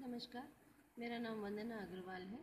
नमस्कार, मेरा नाम वंदना अग्रवाल है।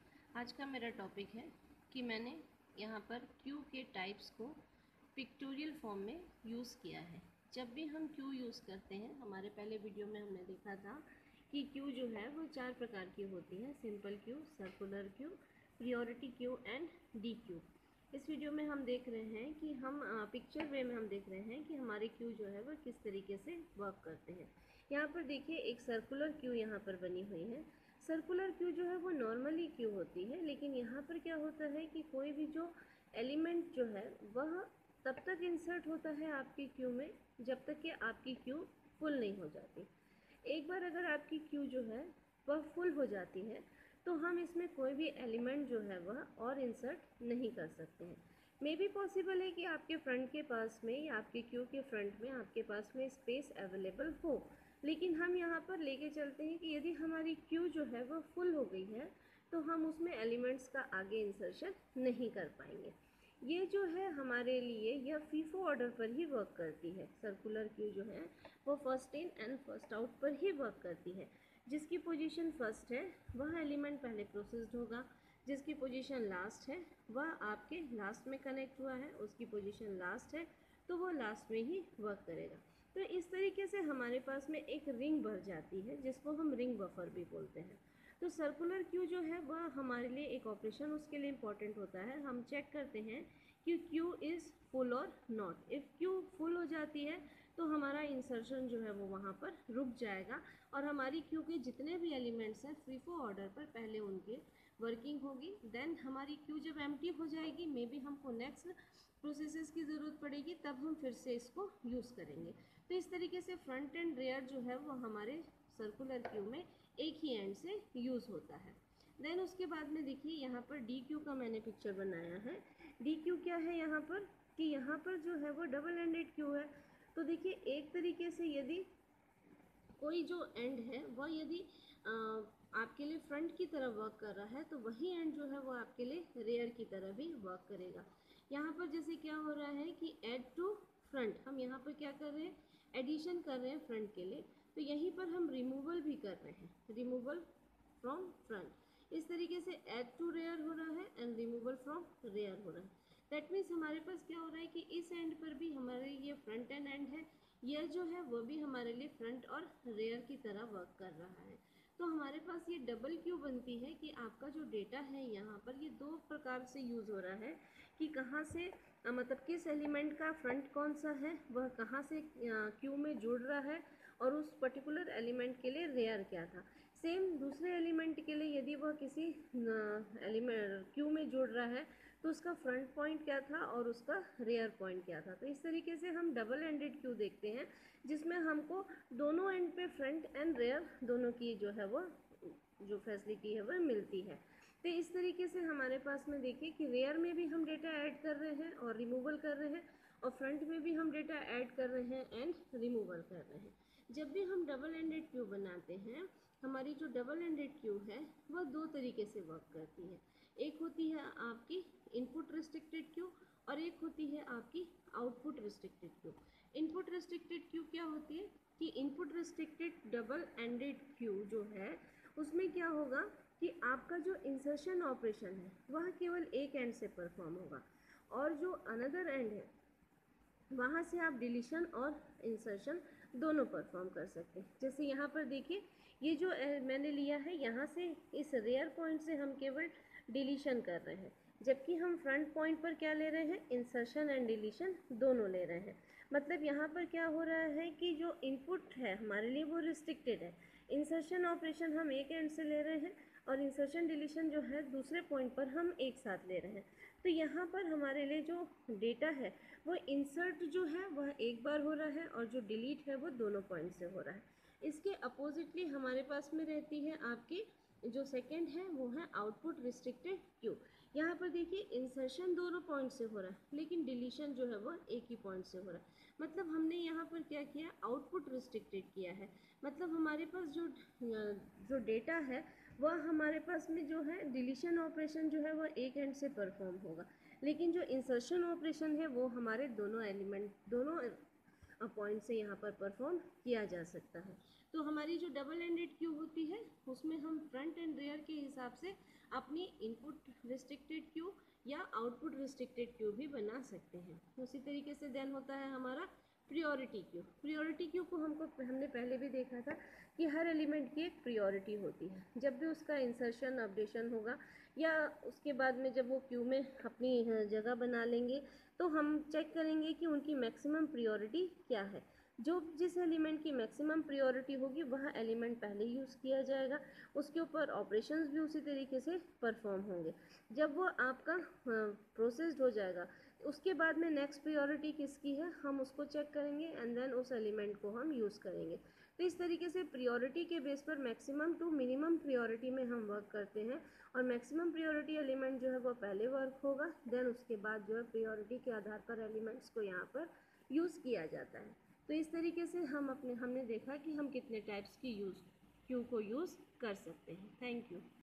आज का मेरा टॉपिक है कि मैंने यहाँ पर क्यू के टाइप्स को पिक्टोरियल फॉर्म में यूज़ किया है। जब भी हम क्यू यूज़ करते हैं, हमारे पहले वीडियो में हमने देखा था कि क्यू जो है वो 4 प्रकार की होती है: simple queue, circular queue, priority queue and D queue. इस वीडियो में हम देख रहे हैं कि हम पिक्चर वे में हम देख रहे हैं कि हमारे क्यू जो है वो किस तरीके से वर्क करते हैं। यहाँ पर देखिए एक सर्कुलर क्यू यहाँ पर बनी हुई है। सर्कुलर क्यू जो है वो नॉर्मली क्यू होती है, लेकिन यहाँ पर क्या होता है कि कोई भी जो एलिमेंट जो है वह तब तक इंसर्ट होता है आपकी क्यू में जब तक कि आपकी क्यू फुल नहीं हो जाती। एक बार अगर आपकी क्यू जो है वह फुल हो जाती है तो हम इसमें कोई भी एलिमेंट जो है वह और इंसर्ट नहीं कर सकते हैं। मे बी पॉसिबल है कि आपके फ्रंट के पास में या आपके क्यू के फ्रंट में आपके पास में स्पेस अवेलेबल हो, लेकिन हम यहाँ पर लेके चलते हैं कि यदि हमारी क्यू जो है वह फुल हो गई है तो हम उसमें एलिमेंट्स का आगे इंसर्शन नहीं कर पाएंगे। ये जो है हमारे लिए यह फीफो ऑर्डर पर ही वर्क करती है। सर्कुलर क्यू जो है वो first in and first out पर ही वर्क करती है। जिसकी पोजीशन फर्स्ट है वह एलिमेंट पहले प्रोसेस्ड होगा, जिसकी पोजीशन लास्ट है वह आपके लास्ट में कनेक्ट हुआ है, उसकी पोजीशन लास्ट है तो वो लास्ट में ही वर्क करेगा। तो इस तरीके से हमारे पास में एक रिंग भर जाती है जिसको हम रिंग बफर भी बोलते हैं। तो सर्कुलर क्यू जो है वह हमारे लिए एक ऑपरेशन उसके लिए इम्पॉर्टेंट होता है। हम चेक करते हैं कि क्यू इज़ फुल और नॉट। इफ़ क्यू फुल हो जाती है तो हमारा इंसर्शन जो है वो वहाँ पर रुक जाएगा और हमारी क्यू के जितने भी एलिमेंट्स हैं फीफो ऑर्डर पर पहले उनके वर्किंग होगी। देन हमारी क्यू जब एम्प्टी हो जाएगी, मे बी हमको नेक्स्ट प्रोसेसेस की ज़रूरत पड़ेगी, तब हम फिर से इसको यूज़ करेंगे। तो इस तरीके से फ्रंट एंड रेयर जो है वो हमारे सर्कुलर क्यू में एक ही एंड से यूज़ होता है। देन उसके बाद में देखिए यहाँ पर डी क्यू का मैंने पिक्चर बनाया है। डी क्यू क्या है यहाँ पर कि यहाँ पर जो है वो डबल एंडेड क्यू है। तो देखिए एक तरीके से यदि कोई जो एंड है वह यदि आपके लिए फ्रंट की तरह वर्क कर रहा है तो वही एंड जो है वो आपके लिए रेयर की तरह भी वर्क करेगा। यहाँ पर जैसे क्या हो रहा है कि ऐड टू फ्रंट, हम यहाँ पर क्या कर रहे हैं, एडिशन कर रहे हैं फ्रंट के लिए, तो यहीं पर हम रिमूवल भी कर रहे हैं, रिमूवल फ्रॉम फ्रंट। इस तरीके से ऐड टू रेयर हो रहा है एंड रिमूवल फ्रॉम रेयर हो रहा है। दैट मीन्स हमारे पास क्या हो रहा है कि इस एंड पर भी हमारे ये फ्रंट एंड है, यह जो है वो भी हमारे लिए फ्रंट और रेयर की तरह वर्क कर रहा है। तो हमारे पास ये डबल क्यू बनती है कि आपका जो डेटा है यहाँ पर ये दो प्रकार से यूज़ हो रहा है कि कहाँ से मतलब किस एलिमेंट का फ्रंट कौन सा है, वह कहाँ से क्यू में जुड़ रहा है और उस पर्टिकुलर एलिमेंट के लिए रेयर क्या था। सेम दूसरे एलिमेंट के लिए यदि वह किसी एलिमेंट क्यू में जुड़ रहा है तो उसका फ्रंट पॉइंट क्या था और उसका रेयर पॉइंट क्या था। तो इस तरीके से हम डबल एंडेड क्यू देखते हैं जिसमें हमको दोनों एंड पे फ्रंट एंड रेयर दोनों की जो है वो जो फैसिलिटी है वह मिलती है। तो इस तरीके से हमारे पास में देखिए कि रेयर में भी हम डेटा ऐड कर रहे हैं और रिमूवल कर रहे हैं और फ्रंट में भी हम डेटा ऐड कर रहे हैं एंड रिमूवल कर रहे हैं। जब भी हम डबल एंडेड क्यू बनाते हैं, हमारी जो डबल एंडेड क्यू है वह दो तरीके से वर्क करती है। एक होती है आपकी इनपुट रिस्ट्रिक्टेड क्यू और एक होती है आपकी output restricted queue. Input restricted queue क्या होती है कि input restricted double ended queue जो है उसमें क्या होगा कि आपका जो इंसर्शन ऑपरेशन है वह केवल एक एंड से परफॉर्म होगा और जो अनदर एंड है वहाँ से आप डिलीशन और इंसर्शन दोनों परफॉर्म कर सकते हैं। जैसे यहाँ पर देखिए ये जो मैंने लिया है यहाँ से इस रेयर पॉइंट से हम केवल डिलीशन कर रहे हैं, जबकि हम फ्रंट पॉइंट पर क्या ले रहे हैं, इंसर्शन एंड डिलीशन दोनों ले रहे हैं। मतलब यहाँ पर क्या हो रहा है कि जो इनपुट है हमारे लिए वो रिस्ट्रिक्टेड है। इंसर्शन ऑपरेशन हम एक एंड से ले रहे हैं और इंसर्शन डिलीशन जो है दूसरे पॉइंट पर हम एक साथ ले रहे हैं। तो यहाँ पर हमारे लिए जो डेटा है वो इंसर्ट जो है वह एक बार हो रहा है और जो डिलीट है वो दोनों पॉइंट से हो रहा है। इसके अपोजिटली हमारे पास में रहती है आपकी जो सेकंड है वो है आउटपुट रिस्ट्रिक्टेड क्यू। यहाँ पर देखिए इंसर्शन दोनों पॉइंट से हो रहा है लेकिन डिलीशन जो है वो एक ही पॉइंट से हो रहा है। मतलब हमने यहाँ पर क्या किया, आउटपुट रिस्ट्रिक्टेड किया है। मतलब हमारे पास जो डेटा है वह हमारे पास में जो है डिलीशन ऑपरेशन जो है वह एक एंड से परफॉर्म होगा, लेकिन जो इंसर्शन ऑपरेशन है वो हमारे दोनों एलिमेंट दोनों पॉइंट से यहाँ पर परफॉर्म किया जा सकता है। तो हमारी जो डबल एंडेड क्यू होती है उसमें हम फ्रंट एंड रियर के हिसाब से अपनी इनपुट रिस्ट्रिक्टेड क्यू या आउटपुट रिस्ट्रिक्टेड क्यू भी बना सकते हैं। उसी तरीके से देन होता है हमारा प्रियोरिटी क्यू। प्रियोरिटी क्यू को हमने पहले भी देखा था कि हर एलिमेंट की एक प्रियोरिटी होती है। जब भी उसका इंसर्शन अपडेशन होगा या उसके बाद में जब वो क्यू में अपनी जगह बना लेंगे तो हम चेक करेंगे कि उनकी मैक्सिमम प्रियोरिटी क्या है। जो जिस एलिमेंट की मैक्सिमम प्रियोरिटी होगी वह एलिमेंट पहले यूज़ किया जाएगा, उसके ऊपर ऑपरेशंस भी उसी तरीके से परफॉर्म होंगे। जब वो आपका प्रोसेस्ड हो जाएगा उसके बाद में नेक्स्ट प्रियोरिटी किसकी है हम उसको चेक करेंगे एंड देन उस एलिमेंट को हम यूज़ करेंगे। तो इस तरीके से प्रियोरिटी के बेस पर मैक्सिमम टू मिनिमम प्रियोरिटी में हम वर्क करते हैं और मैक्सिमम प्रियोरिटी एलिमेंट जो है वो पहले वर्क होगा, देन उसके बाद जो है प्रियोरिटी के आधार पर एलिमेंट्स को यहाँ पर यूज़ किया जाता है। तो इस तरीके से हमने देखा कि हम कितने टाइप्स की क्यू को यूज़ कर सकते हैं। Thank you.